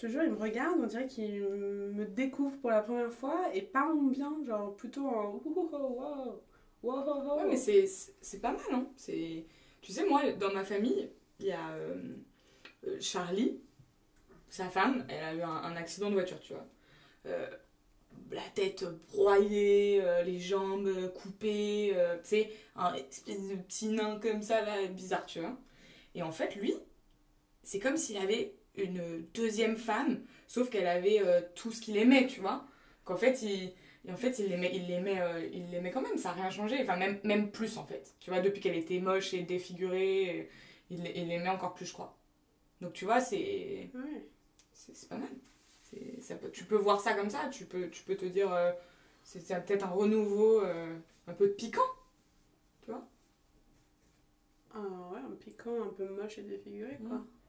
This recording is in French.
te jure, il me regarde, on dirait qu'il me découvre pour la première fois et parle bien, genre plutôt en wow, wow, wow, Ouais, mais wow. c'est pas mal, hein. Tu sais, moi, dans ma famille, il y a Charlie, sa femme, elle a eu un accident de voiture, tu vois. Euh, la tête broyée, les jambes coupées, tu sais, un espèce de petit nain comme ça, là, bizarre, tu vois. Et en fait, lui, c'est comme s'il avait une deuxième femme, sauf qu'elle avait tout ce qu'il aimait, tu vois. Qu'en fait, il l'aimait quand même, ça n'a rien changé. Enfin, même plus, en fait. Tu vois, depuis qu'elle était moche et défigurée, il l'aimait encore plus, je crois. Donc, tu vois, Ouais. c'est pas mal. Tu peux voir ça comme ça, tu peux te dire, c'est peut-être un renouveau un peu piquant, tu vois. Ah ouais, un piquant un peu moche et défiguré, Mm. quoi.